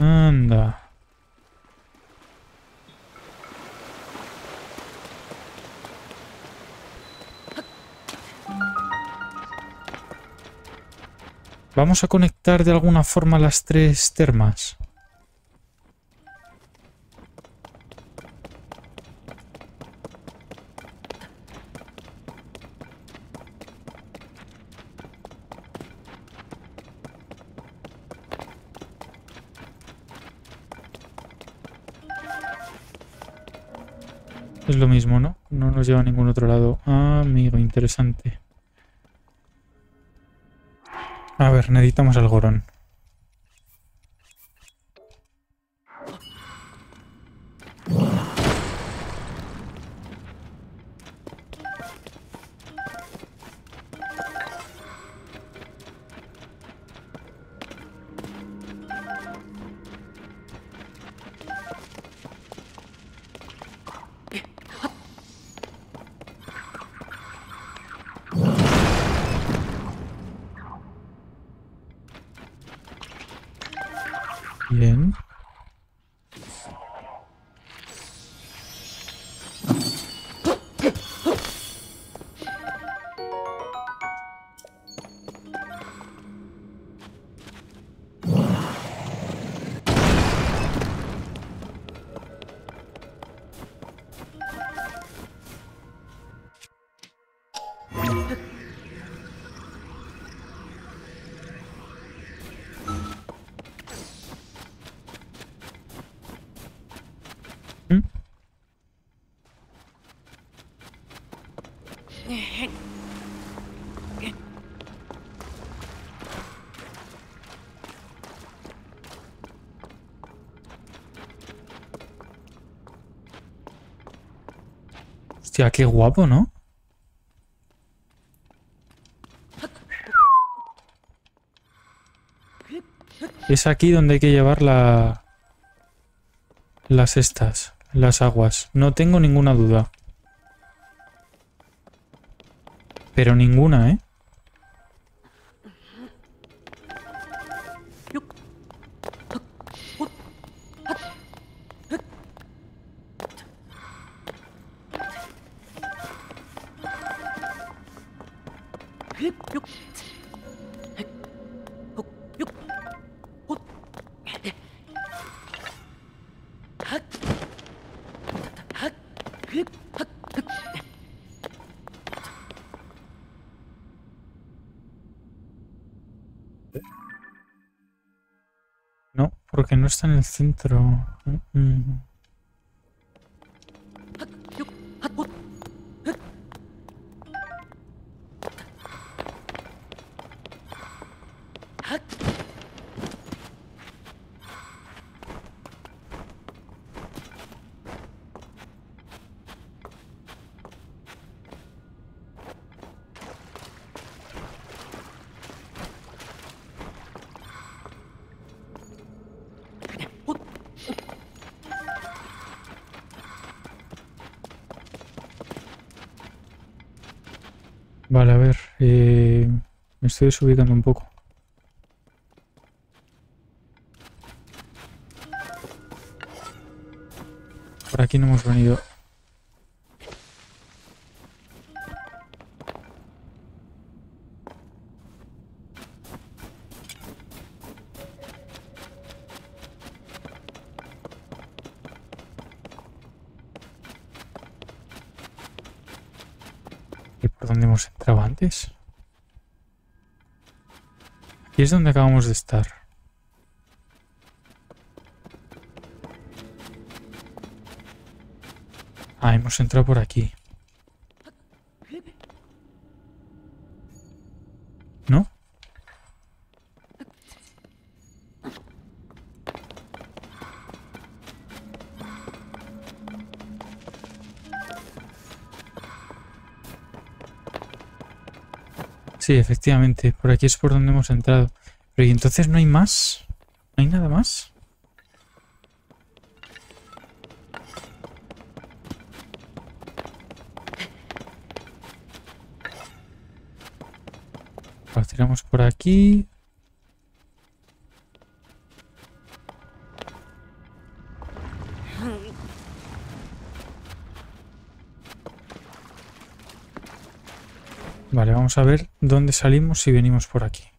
Anda. Vamos a conectar de alguna forma las tres termas. Es lo mismo, ¿no? No nos lleva a ningún otro lado. Ah, amigo, interesante. A ver, necesitamos el gorón. Bien. ¿Mm? Hostia, qué guapo, ¿no? Es aquí donde hay que llevar las estas, las aguas. No tengo ninguna duda. Pero ninguna, ¿eh? No, porque no está en el centro. Vale, a ver. Me estoy desubicando un poco. Por aquí no hemos venido. ¿Y por dónde hemos entrado antes? Aquí es donde acabamos de estar. Ah, hemos entrado por aquí. ¿No? Sí, efectivamente. Por aquí es por donde hemos entrado. Pero ¿y entonces no hay más? ¿No hay nada más? Lo tiramos por aquí. Vale, vamos a ver dónde salimos si venimos por aquí.